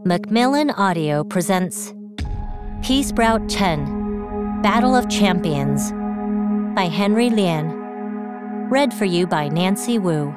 Macmillan Audio presents Peasprout Chen, Battle of Champions by Henry Lien. Read for you by Nancy Wu.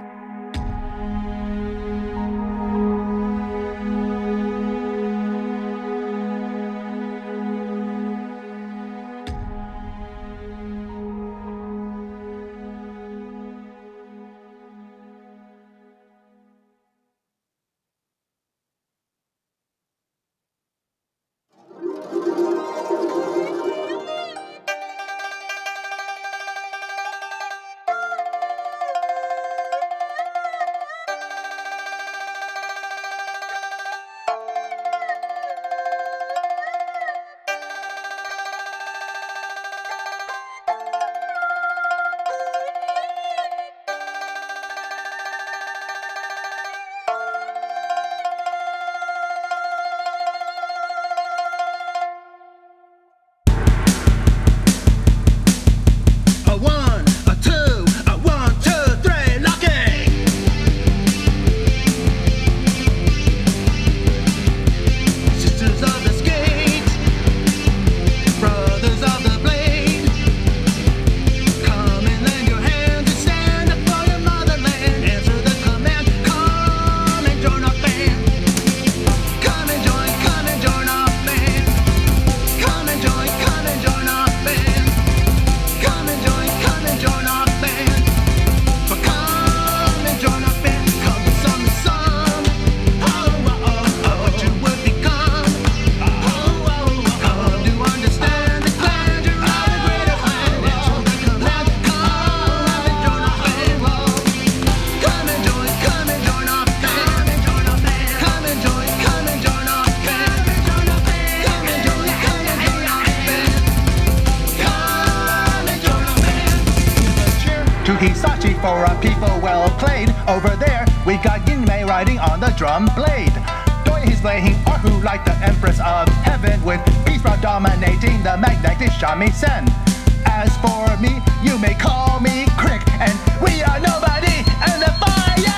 Hisashi for our people well played. Over there, we got Yinmei riding on the drum blade. Doi is playing Arhu like the Empress of Heaven, with Peasprout dominating the magnetic shamisen. As for me, you may call me Crick, and we are nobody, and the fire begins!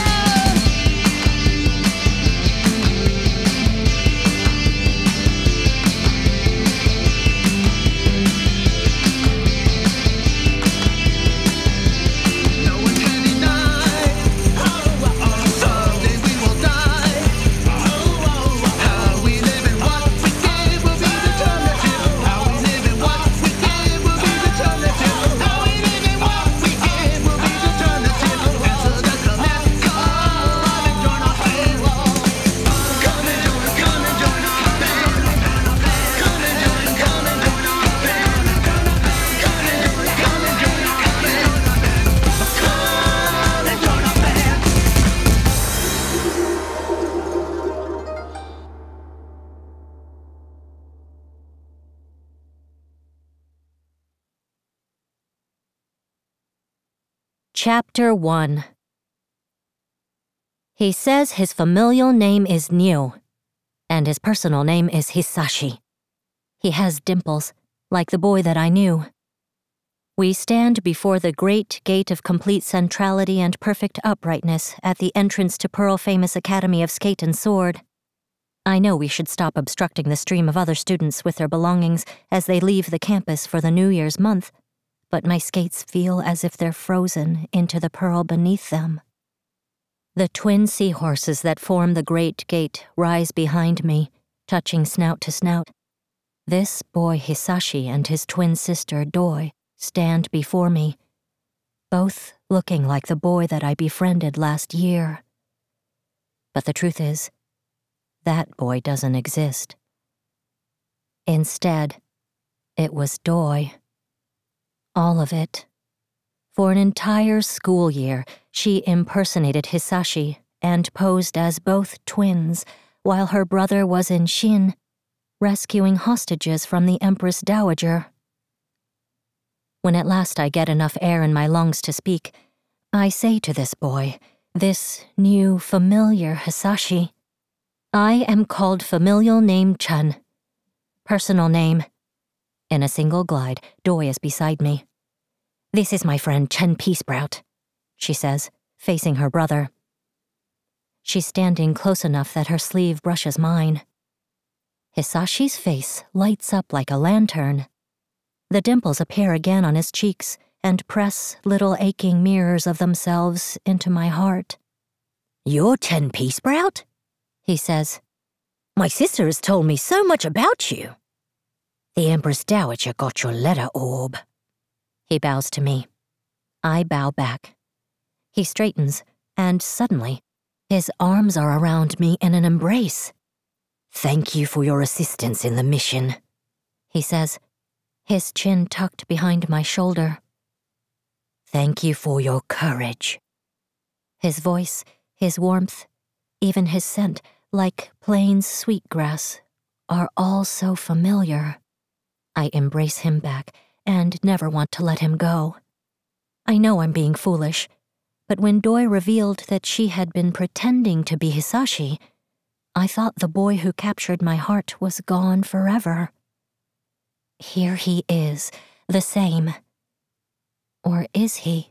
Chapter 1. He says his familial name is Niu, and his personal name is Hisashi. He has dimples, like the boy that I knew. We stand before the great gate of complete centrality and perfect uprightness at the entrance to Pearl-famous Academy of Skate and Sword. I know we should stop obstructing the stream of other students with their belongings as they leave the campus for the New Year's month, but my skates feel as if they're frozen into the pearl beneath them. The twin seahorses that form the great gate rise behind me, touching snout to snout. This boy Hisashi and his twin sister Doi stand before me, both looking like the boy that I befriended last year. But the truth is, that boy doesn't exist. Instead, it was Doi. All of it. For an entire school year, she impersonated Hisashi and posed as both twins, while her brother was in Shin, rescuing hostages from the Empress Dowager. When at last I get enough air in my lungs to speak, I say to this boy, this new familiar Hisashi, I am called familial name Chen. Personal name. In a single glide, Doi is beside me. This is my friend Chen Peasprout, she says, facing her brother. She's standing close enough that her sleeve brushes mine. Hisashi's face lights up like a lantern. The dimples appear again on his cheeks and press little aching mirrors of themselves into my heart. "You're Chen Peasprout?" he says. "My sister has told me so much about you. The Empress Dowager got your letter, Orb." He bows to me. I bow back. He straightens, and suddenly, his arms are around me in an embrace. "Thank you for your assistance in the mission," he says, his chin tucked behind my shoulder. "Thank you for your courage." His voice, his warmth, even his scent, like plains sweetgrass, are all so familiar. I embrace him back and never want to let him go. I know I'm being foolish, but when Doi revealed that she had been pretending to be Hisashi, I thought the boy who captured my heart was gone forever. Here he is, the same. Or is he?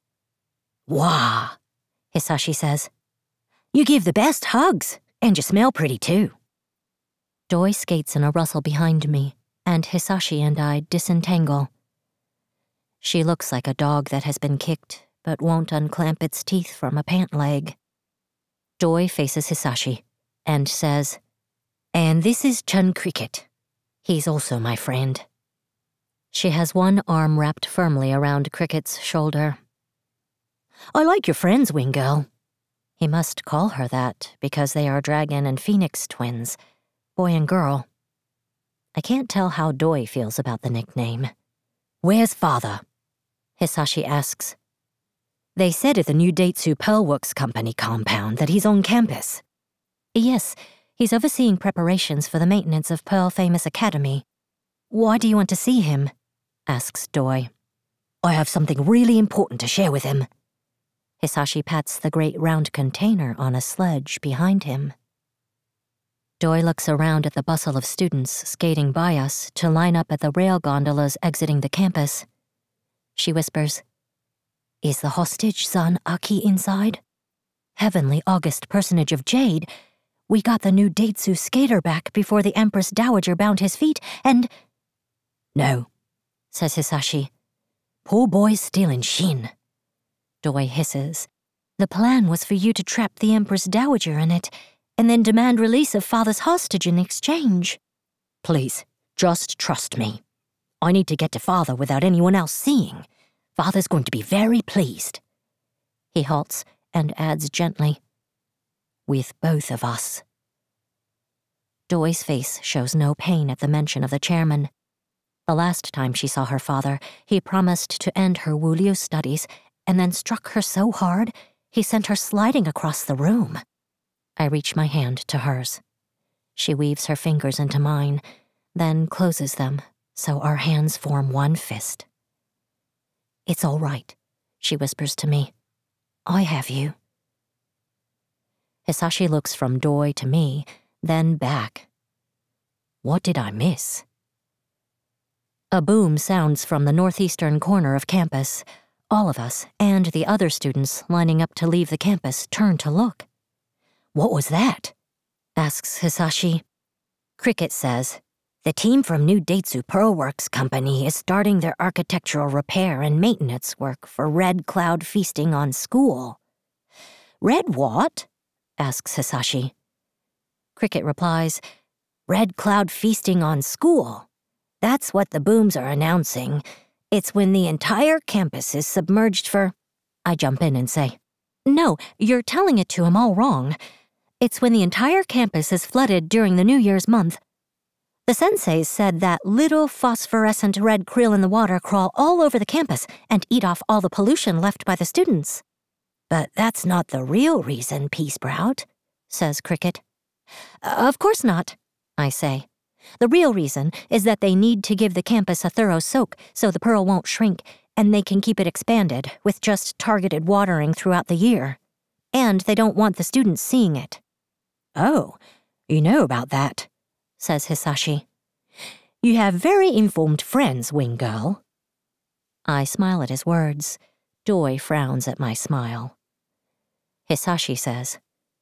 "Wah," Hisashi says. "You give the best hugs, and you smell pretty too." Doi skates in a rustle behind me, and Hisashi and I disentangle. She looks like a dog that has been kicked but won't unclamp its teeth from a pant leg. Doi faces Hisashi and says, "And this is Chun Cricket. He's also my friend." She has one arm wrapped firmly around Cricket's shoulder. "I like your friends, Wing Girl." He must call her that because they are dragon and phoenix twins, boy and girl. I can't tell how Doi feels about the nickname. "Where's father?" Hisashi asks. "They said at the new Daitsu Pearlworks Company compound that he's on campus." "Yes, he's overseeing preparations for the maintenance of Pearl Famous Academy." "Why do you want to see him?" asks Doi. "I have something really important to share with him." Hisashi pats the great round container on a sledge behind him. Doi looks around at the bustle of students skating by us to line up at the rail gondolas exiting the campus. She whispers, "Is the hostage son Aki inside? Heavenly august personage of Jade, we got the new Daitsu skater back before the Empress Dowager bound his feet, and—" "No," says Hisashi. "Poor boy's still in Shin." Doi hisses. "The plan was for you to trap the Empress Dowager in it, and then demand release of father's hostage in exchange." "Please, just trust me. I need to get to father without anyone else seeing. Father's going to be very pleased." He halts and adds gently, "With both of us." Doi's face shows no pain at the mention of the chairman. The last time she saw her father, he promised to end her Wuliu studies and then struck her so hard, he sent her sliding across the room. I reach my hand to hers. She weaves her fingers into mine, then closes them, so our hands form one fist. "It's all right," she whispers to me. "I have you." Hisashi looks from Doi to me, then back. What did I miss? A boom sounds from the northeastern corner of campus. All of us, and the other students lining up to leave the campus, turn to look. "What was that?" asks Hisashi. Cricket says, "The team from New Daitsu Pearlworks Company is starting their architectural repair and maintenance work for Red Cloud Feasting on School." "Red what?" asks Hisashi. Cricket replies, "Red Cloud Feasting on School. That's what the booms are announcing. It's when the entire campus is submerged for—" I jump in and say, "No, you're telling it to him all wrong. It's when the entire campus is flooded during the New Year's month. The senseis said that little phosphorescent red krill in the water crawl all over the campus and eat off all the pollution left by the students." "But that's not the real reason, Peasprout," says Cricket. "Of course not," I say. "The real reason is that they need to give the campus a thorough soak so the pearl won't shrink, and they can keep it expanded with just targeted watering throughout the year. And they don't want the students seeing it." "Oh, you know about that," says Hisashi. "You have very informed friends, Wing Girl." I smile at his words. Doi frowns at my smile. Hisashi says,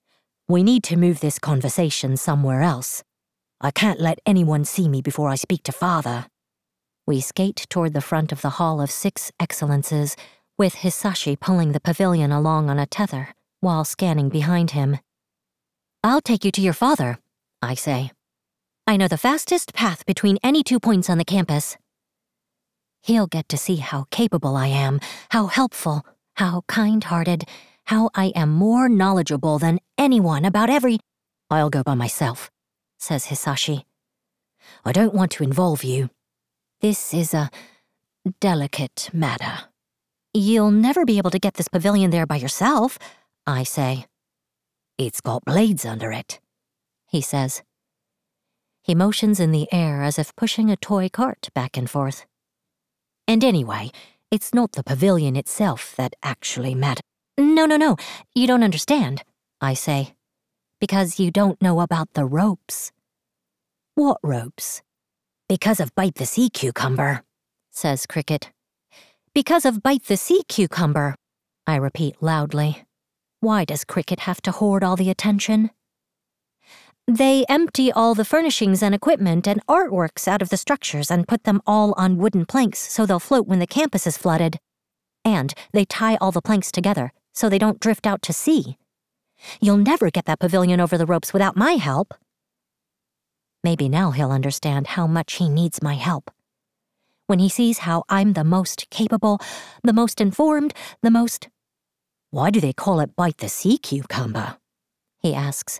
We need to move this conversation somewhere else. I can't let anyone see me before I speak to Father. We skate toward the front of the Hall of Six Excellences, with Hisashi pulling the pavilion along on a tether while scanning behind him. I'll take you to your father, I say. I know the fastest path between any 2 points on the campus. He'll get to see how capable I am, how helpful, how kind-hearted, how I am more knowledgeable than anyone about every— I'll go by myself, says Hisashi. I don't want to involve you. This is a delicate matter. You'll never be able to get this pavilion there by yourself, I say. It's got blades under it, he says. He motions in the air as if pushing a toy cart back and forth. And anyway, it's not the pavilion itself that actually matters. No, you don't understand, I say. Because you don't know about the ropes. What ropes? Because of Bite the Sea Cucumber, says Cricket. Because of Bite the Sea Cucumber, I repeat loudly. Why does Cricket have to hoard all the attention? They empty all the furnishings and equipment and artworks out of the structures and put them all on wooden planks so they'll float when the campus is flooded. And they tie all the planks together so they don't drift out to sea. You'll never get that pavilion over the ropes without my help. Maybe now he'll understand how much he needs my help. When he sees how I'm the most capable, the most informed, the most— Why do they call it Bite the Sea Cucumber? He asks.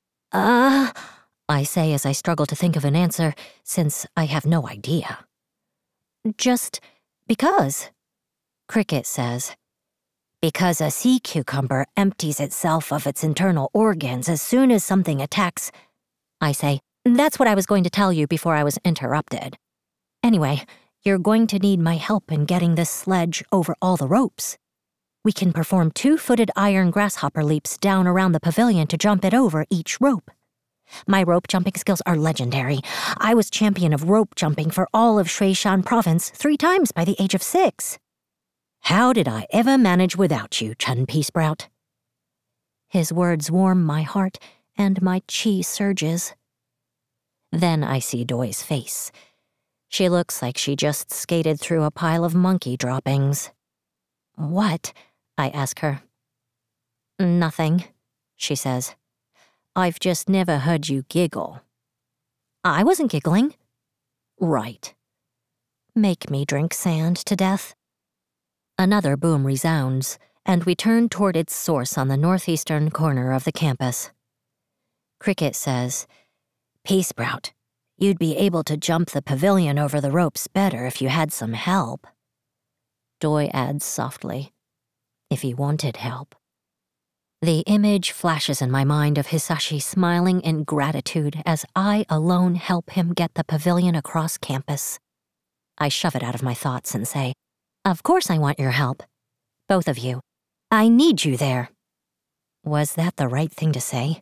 I say as I struggle to think of an answer, since I have no idea. Just because, Cricket says. Because a sea cucumber empties itself of its internal organs as soon as something attacks. I say, that's what I was going to tell you before I was interrupted. Anyway, you're going to need my help in getting this sledge over all the ropes. We can perform 2-footed iron grasshopper leaps down around the pavilion to jump it over each rope. My rope jumping skills are legendary. I was champion of rope jumping for all of Shuishan province 3 times by the age of 6. How did I ever manage without you, Chen Peasprout? His words warm my heart, and my chi surges. Then I see Doi's face. She looks like she just skated through a pile of monkey droppings. What? I ask her. Nothing, she says. I've just never heard you giggle. I wasn't giggling. Right. Make me drink sand to death. Another boom resounds, and we turn toward its source on the northeastern corner of the campus. Cricket says, Peasprout, you'd be able to jump the pavilion over the ropes better if you had some help. Doi adds softly, if he wanted help. The image flashes in my mind of Hisashi smiling in gratitude as I alone help him get the pavilion across campus. I shove it out of my thoughts and say, Of course I want your help. Both of you. I need you there. Was that the right thing to say?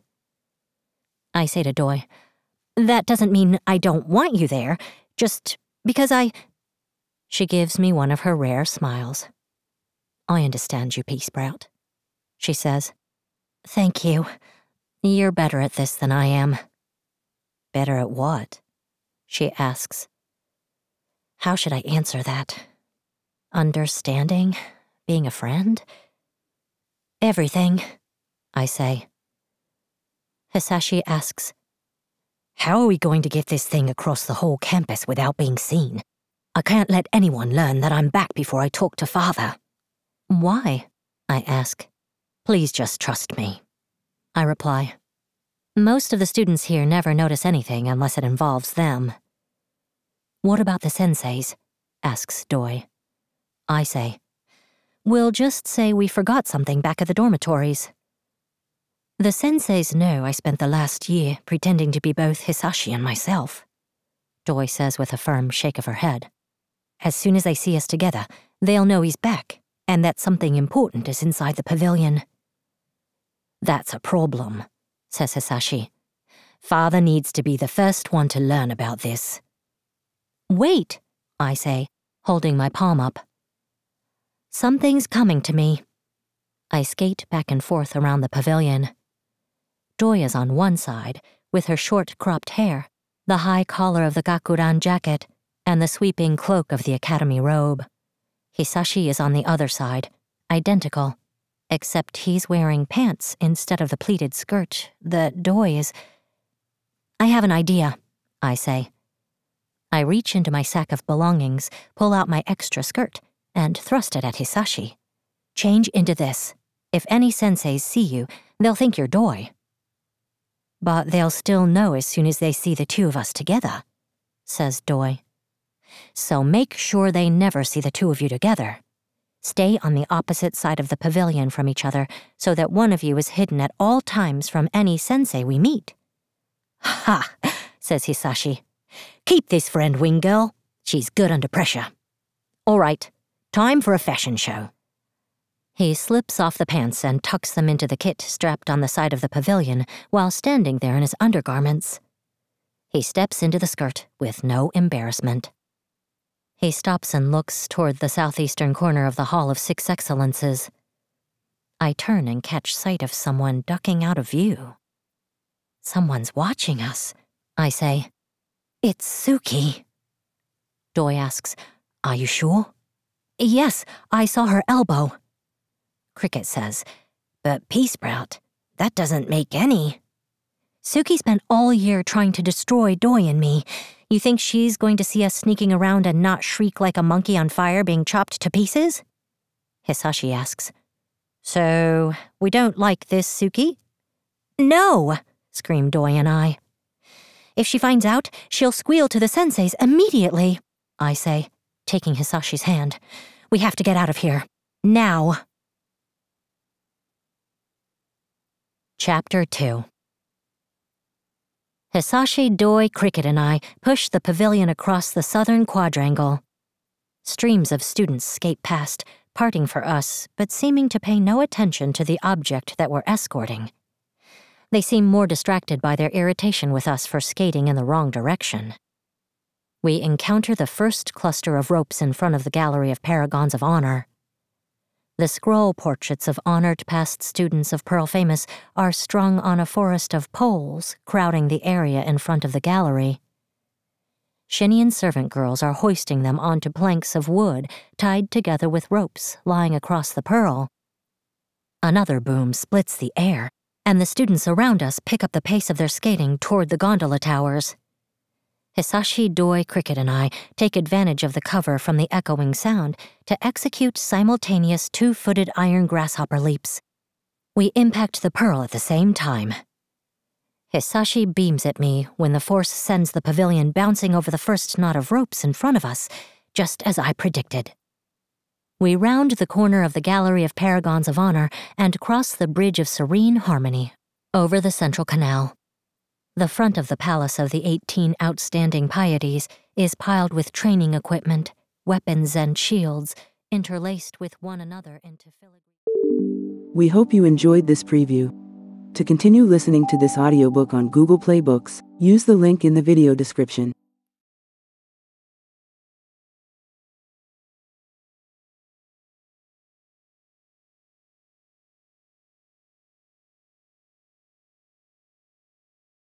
I say to Doi, That doesn't mean I don't want you there, just because She gives me one of her rare smiles. I understand you, Peasprout, she says. Thank you. You're better at this than I am. Better at what? She asks. How should I answer that? Understanding? Being a friend? Everything, I say. Hisashi asks, How are we going to get this thing across the whole campus without being seen? I can't let anyone learn that I'm back before I talk to Father. Why? I ask. Please just trust me, I reply. Most of the students here never notice anything unless it involves them. What about the senseis? Asks Doi. I say, We'll just say we forgot something back at the dormitories. The senseis know I spent the last year pretending to be both Hisashi and myself, Doi says with a firm shake of her head. As soon as they see us together, they'll know he's back and that something important is inside the pavilion. That's a problem, says Hisashi. Father needs to be the first one to learn about this. Wait, I say, holding my palm up. Something's coming to me. I skate back and forth around the pavilion. Doi is on one side, with her short cropped hair, the high collar of the gakuran jacket, and the sweeping cloak of the academy robe. Hisashi is on the other side, identical, except he's wearing pants instead of the pleated skirt that Doi is. I have an idea, I say. I reach into my sack of belongings, pull out my extra skirt, and thrust it at Hisashi. Change into this. If any senseis see you, they'll think you're Doi. But they'll still know as soon as they see the two of us together, says Doi. So make sure they never see the two of you together. Stay on the opposite side of the pavilion from each other so that one of you is hidden at all times from any sensei we meet. Ha, says Hisashi. Keep this friend, wing girl. She's good under pressure. All right, time for a fashion show. He slips off the pants and tucks them into the kit strapped on the side of the pavilion while standing there in his undergarments. He steps into the skirt with no embarrassment. He stops and looks toward the southeastern corner of the Hall of Six Excellences. I turn and catch sight of someone ducking out of view. Someone's watching us, I say. It's Suki. Doi asks, Are you sure? Yes, I saw her elbow. Cricket says, But Peasprout, that doesn't make any. Suki spent all year trying to destroy Doi and me. You think she's going to see us sneaking around and not shriek like a monkey on fire being chopped to pieces? Hisashi asks. So, we don't like this Suki? No, scream Doi and I. If she finds out, she'll squeal to the senseis immediately, I say, taking Hisashi's hand. We have to get out of here. Now. Chapter 2. Hisashi, Doi, Cricket, and I push the pavilion across the southern quadrangle. Streams of students skate past, parting for us, but seeming to pay no attention to the object that we're escorting. They seem more distracted by their irritation with us for skating in the wrong direction. We encounter the first cluster of ropes in front of the Gallery of Paragons of Honor. The scroll portraits of honored past students of Pearl Famous are strung on a forest of poles crowding the area in front of the gallery. Shinian servant girls are hoisting them onto planks of wood tied together with ropes lying across the pearl. Another boom splits the air, and the students around us pick up the pace of their skating toward the gondola towers. Hisashi, Doi, Cricket, and I take advantage of the cover from the echoing sound to execute simultaneous two-footed iron grasshopper leaps. We impact the pearl at the same time. Hisashi beams at me when the force sends the pavilion bouncing over the first knot of ropes in front of us, just as I predicted. We round the corner of the Gallery of Paragons of Honor and cross the Bridge of Serene Harmony over the Central Canal. The front of the Palace of the 18 Outstanding Pieties is piled with training equipment, weapons, and shields, interlaced with one another into filigree. We hope you enjoyed this preview. To continue listening to this audiobook on Google Play Books, use the link in the video description.